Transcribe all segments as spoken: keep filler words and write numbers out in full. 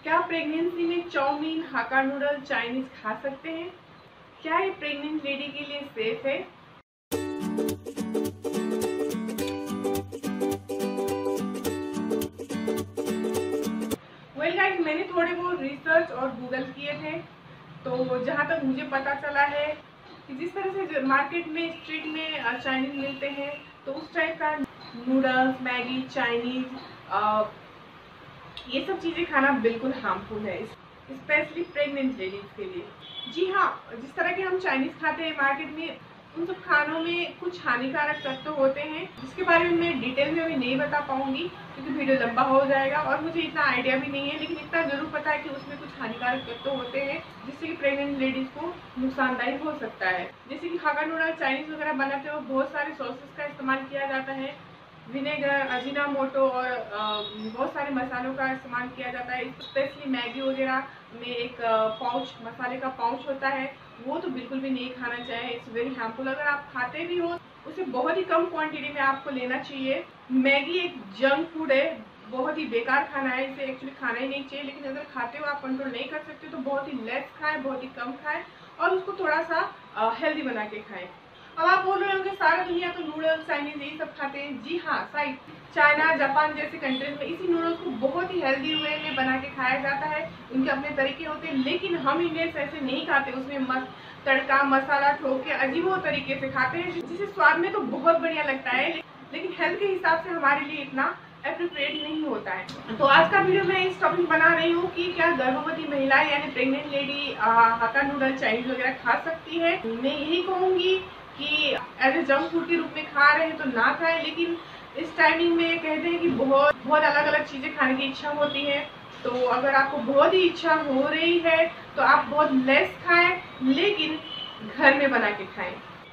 क्या प्रेगनेंसी में चाउमीन, हाक्का noodle, Chinese खा सकते हैं? क्या ये प्रेग्नेंट लेडी के लिए सेफ है? वेल गाइस, मैंने थोड़े बहुत रिसर्च और गूगल किए थे, तो जहाँ तक मुझे पता चला है कि जिस तरह से मार्केट में स्ट्रीट में चाइनीज मिलते हैं, तो उस टाइप का नूडल्स, मैगी, चाइनीज ये सब चीज़ें खाना बिल्कुल हार्मफुल है, स्पेशली प्रेग्नेंट लेडीज के लिए। जी हाँ, जिस तरह के हम चाइनीज खाते हैं मार्केट में, उन सब खानों में कुछ हानिकारक तत्व होते हैं, जिसके बारे में मैं डिटेल में अभी नहीं बता पाऊंगी क्योंकि वीडियो लंबा हो जाएगा और मुझे इतना आइडिया भी नहीं है। लेकिन इतना जरूर पता है कि उसमें कुछ हानिकारक तत्व होते हैं जिससे कि प्रेग्नेंट लेडीज को नुकसानदायक हो सकता है। जैसे कि हाक्का नूडल, चाइनीज वगैरह बनाते हो, बहुत सारे सॉसेस का इस्तेमाल किया जाता है, विनेगर, अजीनामोटो और बहुत सारे मसालों का इस्तेमाल किया जाता है। स्पेशली मैगी वगैरह में एक पाउच, मसाले का पाउच होता है, वो तो बिल्कुल भी नहीं खाना चाहिए। It's very harmful. अगर आप खाते भी हो उसे बहुत ही कम क्वांटिटी में आपको लेना चाहिए। मैगी एक जंक फूड है, बहुत ही बेकार खाना है, इसे एक्चुअली खाना ही नहीं चाहिए। लेकिन अगर खाते हो, आप कंट्रोल नहीं कर सकते तो बहुत ही लेस खाएं, बहुत ही कम खाएं और उसको थोड़ा सा हेल्दी बना के खाएं। अब आप बोल रहे होंगे सारा दुनिया तो नूडल्स, चाइनीज यही सब खाते हैं। जी हाँ, शायद चाइना, जापान जैसे कंट्रीज में इसी नूडल्स को बहुत ही हेल्दी वे में बना के खाया जाता है, उनके अपने तरीके होते हैं। लेकिन हम इंडियंस ऐसे नहीं खाते, उसमें मस, तड़का मसाला ठोक के अजीबो तरीके से खाते हैं, जिसे स्वाद में तो बहुत बढ़िया लगता है लेकिन हेल्थ के हिसाब से हमारे लिए इतना एप्रोप्रिएट नहीं होता है। तो आज का वीडियो मैं इस टॉपिक बना रही हूँ कि क्या गर्भवती महिला यानी pregnant lady hakka noodle, Chinese वगैरह खा सकती है। मैं यही कहूँगी कि एज ए जंक फूड के रूप में खा रहे हैं तो ना खाएं, लेकिन इस टाइमिंग में कहते हैं कि बहुत बहुत अलग अलग चीज़ें खाने की इच्छा होती है। तो अगर आपको बहुत ही इच्छा हो रही है तो आप बहुत लेस खाएं, लेकिन घर में बना के खाएं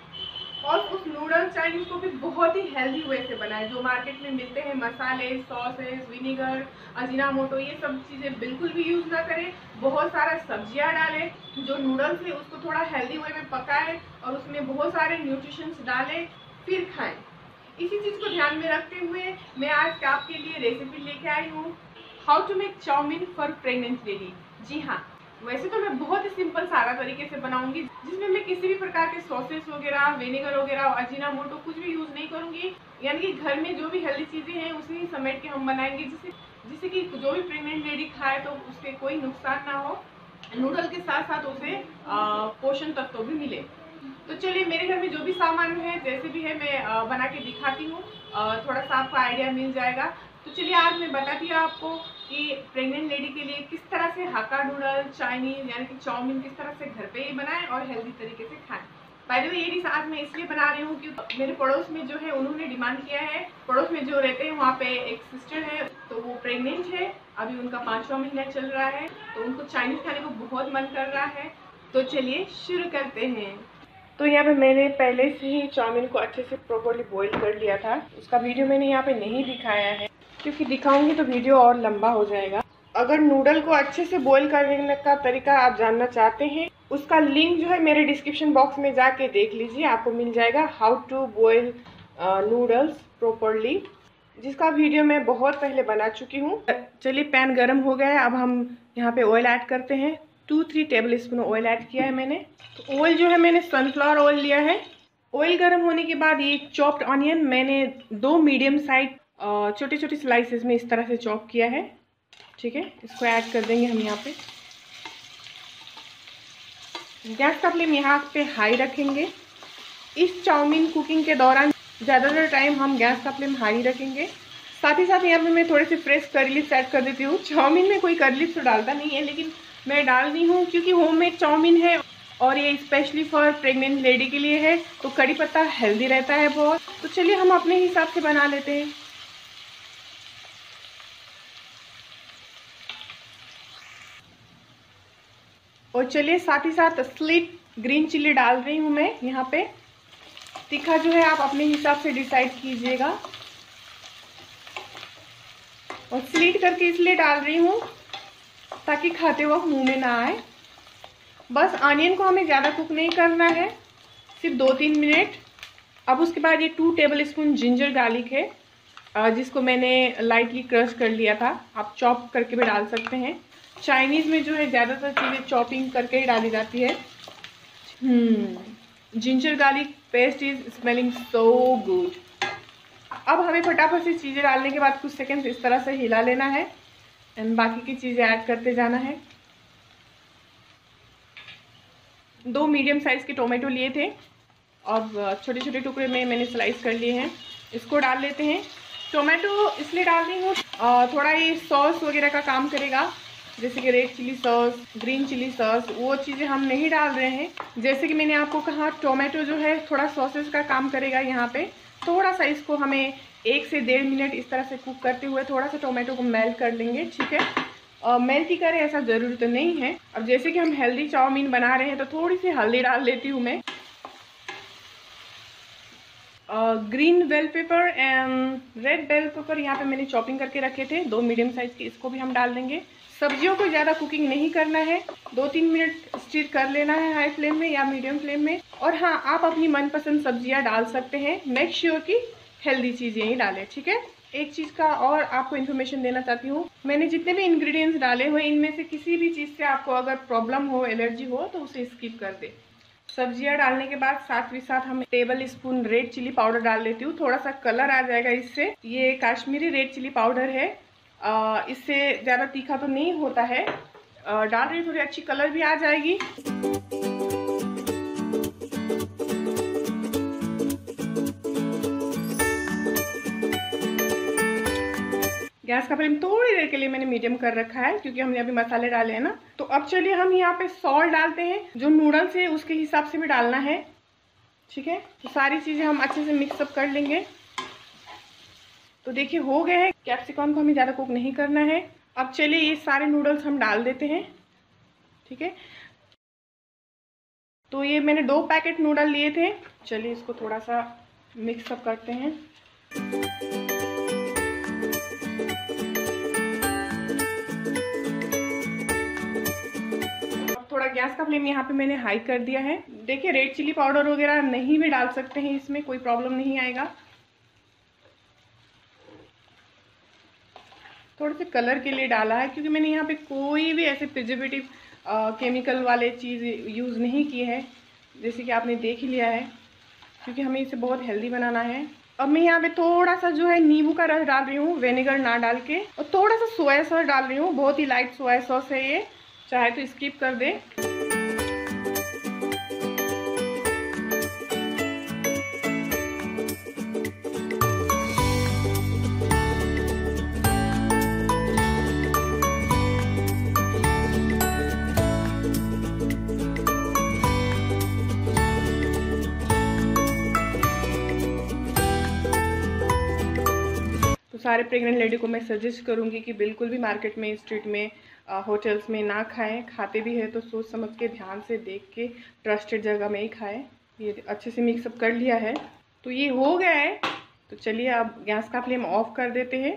और उस नूडल्स, चाइनीज को भी बहुत ही हेल्दी वे से बनाएं। जो मार्केट में मिलते हैं मसाले, सॉसेस, विनेगर, अजीनामोटो, ये सब चीज़ें बिल्कुल भी यूज़ ना करें। बहुत सारा सब्जियां डालें, जो नूडल्स है उसको थोड़ा हेल्दी वे में पकाएं और उसमें बहुत सारे न्यूट्रिशंस डालें, फिर खाएं। इसी चीज़ को ध्यान में रखते हुए मैं आज आपके लिए रेसिपी लेके आई हूँ, how to make chowmein for pregnant lady. जी हाँ, वैसे तो मैं बहुत ही सिंपल सारा तरीके से बनाऊंगी, जिसमें मैं किसी भी प्रकार के सॉसेस वगैरह, विनेगर वगैरह, अजीनामोटो कुछ भी यूज नहीं करूंगी। यानी कि घर में जो भी हेल्दी चीजें हैं उसे ही समेट के हम बनाएंगे, जिससे जिससे कि जो भी प्रेग्नेंट लेडी खाए तो उसके कोई नुकसान ना हो, नूडल के साथ साथ उसे पोषण तत्व भी मिले। तो चलिए, मेरे घर में जो भी सामान है, जैसे भी है, मैं आ, बना के दिखाती हूँ, थोड़ा सा आपको आइडिया मिल जाएगा। तो चलिए, आज मैं बताती हूँ आपको कि प्रेग्नेंट लेडी के लिए किस तरह से हाक्का नूडल, चाइनीज यानी कि चाउमीन किस तरह से घर पे ही बनाएं और हेल्दी तरीके से खाएं। बाय द वे, ये डिश आज मैं इसलिए बना रही हूँ क्योंकि मेरे पड़ोस में जो है उन्होंने डिमांड किया है। पड़ोस में जो रहते हैं वहाँ पे एक सिस्टर है, तो वो प्रेग्नेंट है, अभी उनका पाँचवा महीना चल रहा है, तो उनको चाइनीज खाने को बहुत मन कर रहा है। तो चलिए शुरू करते हैं। तो यहाँ पे मैंने पहले से ही चाउमीन को अच्छे से प्रॉपरली बॉईल कर लिया था। उसका वीडियो मैंने यहाँ पे नहीं दिखाया है क्योंकि दिखाऊंगी तो वीडियो और लंबा हो जाएगा। अगर नूडल को अच्छे से बॉईल करने का तरीका आप जानना चाहते हैं, उसका लिंक जो है मेरे डिस्क्रिप्शन बॉक्स में जाके देख लीजिए, आपको मिल जाएगा, how to boil noodles properly, जिसका वीडियो मैं बहुत पहले बना चुकी हूँ। चलिए, पैन गर्म हो गया है, अब हम यहाँ पे ऑयल ऐड करते हैं। Two three tablespoon oil add किया है मैंने। तो ऑयल जो है मैंने सनफ्लावर ऑयल लिया है। ऑयल गर्म होने के बाद ये चॉप्ड ऑनियन मैंने दो मीडियम साइज छोटे छोटे स्लाइसेस में इस तरह से चॉप किया है। ठीक है, इसको ऐड कर देंगे हम यहाँ पे। गैस का फ्लेम यहाँ पे हाई रखेंगे। इस चाउमीन कुकिंग के दौरान ज़्यादातर टाइम हम गैस का फ्लेम हाई रखेंगे। साथ ही साथ यहाँ पे मैं थोड़े से फ्रेश करी लीव्स ऐड कर देती हूँ। चाउमीन में कोई करी लीव्स तो डालता नहीं है, लेकिन मैं डाल रही हूँ क्योंकि होममेड चाउमीन है और ये स्पेशली फॉर प्रेग्नेंट लेडी के लिए है, तो कड़ी पत्ता हेल्दी रहता है बहुत। तो चलिए, हम अपने हिसाब से बना लेते हैं। और चलिए, साथ ही साथ स्लिट ग्रीन चिल्ली डाल रही हूँ मैं यहाँ पे। तीखा जो है आप अपने हिसाब से डिसाइड कीजिएगा। और स्लिट करके इसलिए डाल रही हूँ ताकि खाते वक्त मुंह में ना आए। बस ऑनियन को हमें ज़्यादा कुक नहीं करना है, सिर्फ दो तीन मिनट। अब उसके बाद ये two tablespoon ginger garlic है, जिसको मैंने लाइटली क्रश कर लिया था। आप चॉप करके भी डाल सकते हैं। चाइनीज़ में जो है ज़्यादातर चीज़ें चॉपिंग करके ही डाली जाती है। Hmm ginger garlic paste is smelling so good. अब हमें फटाफट से चीज़ें डालने के बाद कुछ सेकंड इस तरह से हिला लेना है एंड बाकी की चीज़ें ऐड करते जाना है। दो मीडियम साइज़ के टोमेटो लिए थे और छोटे छोटे टुकड़े में मैंने स्लाइस कर लिए हैं। इसको डाल लेते हैं। टोमेटो इसलिए डाल रही हूँ थोड़ा ये सॉस वगैरह का काम करेगा, जैसे कि red chilli sauce, green chilli sauce, वो चीज़ें हम नहीं डाल रहे हैं। जैसे कि मैंने आपको कहा टोमेटो जो है थोड़ा सॉसेस का काम करेगा। यहाँ पे थोड़ा सा इसको हमें एक से डेढ़ मिनट इस तरह से कुक करते हुए थोड़ा सा टोमेटो को मेल्ट कर लेंगे, ठीक है। और मेल्ट ही करें ऐसा ज़रूरी तो नहीं है। अब जैसे कि हम हेल्दी चाउमीन बना रहे हैं तो थोड़ी सी हल्दी डाल लेती हूँ मैं। Green bell pepper and red bell pepper यहाँ पे मैंने चॉपिंग करके रखे थे, दो मीडियम साइज़ के, इसको भी हम डाल देंगे। सब्जियों को ज़्यादा कुकिंग नहीं करना है, दो तीन मिनट स्टीर कर लेना है हाई फ्लेम में या मीडियम फ्लेम में। और हाँ, आप अपनी मनपसंद सब्जियाँ डाल सकते हैं, मेक श्योर कि हेल्दी चीज़ें ही डालें, ठीक है। एक चीज़ का और आपको इन्फॉर्मेशन देना चाहती हूँ, मैंने जितने भी इंग्रेडिएंट्स डाले हुए इनमें से किसी भी चीज़ से आपको अगर प्रॉब्लम हो, एलर्जी हो तो उसे स्किप कर दे। सब्जियां डालने के बाद साथ ही साथ हम tablespoon red chilli powder डाल लेती हूँ, थोड़ा सा कलर आ जाएगा इससे। ये काश्मीरी रेड चिली पाउडर है, इससे ज़्यादा तीखा तो नहीं होता है। डाल रही थोड़ी अच्छी कलर भी आ जाएगी। गैस का फ्लेम थोड़ी देर के लिए मैंने मीडियम कर रखा है क्योंकि हमने अभी मसाले डाले हैं ना। तो अब चलिए हम यहाँ पे सॉल्ट डालते हैं, जो नूडल्स है उसके हिसाब से भी डालना है, ठीक है। तो सारी चीज़ें हम अच्छे से मिक्सअप कर लेंगे। तो देखिए हो गए हैं। कैप्सिकम को हमें ज़्यादा कुक नहीं करना है। अब चलिए ये सारे नूडल्स हम डाल देते हैं, ठीक है। तो ये मैंने दो पैकेट नूडल लिए थे। चलिए इसको थोड़ा सा मिक्सअप करते हैं। थोड़ा गैस का फ्लेम यहाँ पे मैंने हाई कर दिया है। देखिए रेड चिली पाउडर वगैरह नहीं भी डाल सकते हैं, इसमें कोई प्रॉब्लम नहीं आएगा। थोड़े से कलर के लिए डाला है क्योंकि मैंने यहाँ पे कोई भी ऐसे प्रिजर्वेटिव केमिकल वाले चीज़ यूज़ नहीं की है, जैसे कि आपने देख ही लिया है, क्योंकि हमें इसे बहुत हेल्दी बनाना है। अब मैं यहाँ पे थोड़ा सा जो है नींबू का रस डाल रही हूँ, विनेगर ना डाल के, और थोड़ा सा सोया सॉस डाल रही हूँ। बहुत ही लाइट सोया सॉस है ये, चाहे तो स्किप कर दें। सारे प्रेग्नेंट लेडी को मैं सजेस्ट करूंगी कि बिल्कुल भी मार्केट में, स्ट्रीट में, होटल्स में ना खाएं। खाते भी है तो सोच समझ के, ध्यान से देख के, ट्रस्टेड जगह में ही खाएं। ये अच्छे से मिक्सअप कर लिया है, तो ये हो गया है। तो चलिए अब गैस का फ्लेम ऑफ कर देते हैं।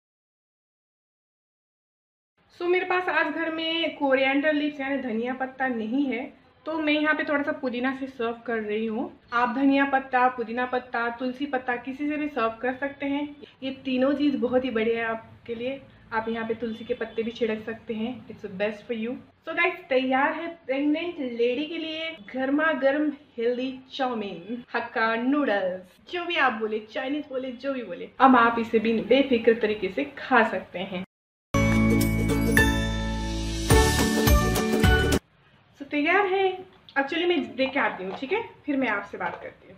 सो so, मेरे पास आज घर में कोरिएंडर लीव्स यानी धनिया पत्ता नहीं है, तो मैं यहाँ पे थोड़ा सा पुदीना से सर्व कर रही हूँ। आप धनिया पत्ता, पुदीना पत्ता, तुलसी पत्ता किसी से भी सर्व कर सकते हैं। ये तीनों चीज़ बहुत ही बढ़िया है आपके लिए। आप यहाँ पे तुलसी के पत्ते भी छिड़क सकते हैं, it's best for you. So guys, तैयार है प्रेग्नेंट लेडी के लिए गर्मा गर्म हेल्दी चाउमीन, हक्का नूडल्स, जो भी आप बोले, चाइनीज बोले, जो भी बोले। अब आप इसे भी बेफिक्र तरीके से खा सकते हैं। तो तैयार है। एक्चुअली मैं देख के आती हूँ, ठीक है, फिर मैं आपसे बात करती हूँ।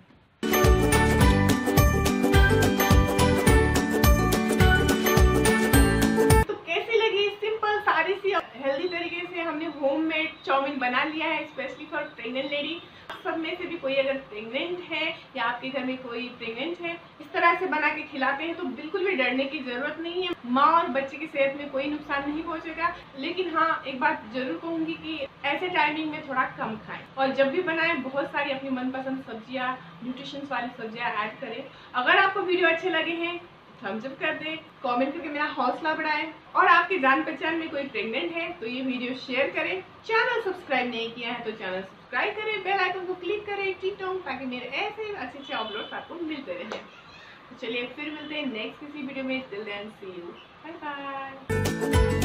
तो कैसी लगी सिंपल सारी सी हेल्दी तरीके से हमने होममेड चाउमीन बना लिया है, स्पेशली फॉर प्रेग्नेंट लेडी। सब में से भी कोई अगर प्रेग्नेंट है या आपके घर में कोई प्रेग्नेंट है, इस तरह से बना के खिलाते हैं तो बिल्कुल भी डरने की जरूरत नहीं है। माँ और बच्चे की सेहत में कोई नुकसान नहीं पहुंचेगा। लेकिन हाँ, एक बात जरूर कहूंगी कि ऐसे टाइमिंग में थोड़ा कम खाएं, और जब भी बनाएं बहुत सारी अपनी मनपसंद सब्जियां, न्यूट्रिशन वाली सब्जियां ऐड करें। अगर आपको वीडियो अच्छे लगे हैं थम्स अप कर दें, कमेंट करके मेरा हौसला बढ़ाएं, और आपके जान पहचान में कोई प्रेग्नेंट है तो ये वीडियो शेयर करें। चैनल सब्सक्राइब नहीं किया है तो चैनल सब्सक्राइब करें, बेल आइकन को क्लिक करें टिक टॉक, ताकि मेरे ऐसे अच्छे अच्छे अपलोड्स आपको मिलते रहें। चलिए फिर मिलते हैं नेक्स्ट किसी वीडियो में। Till then see you, bye bye.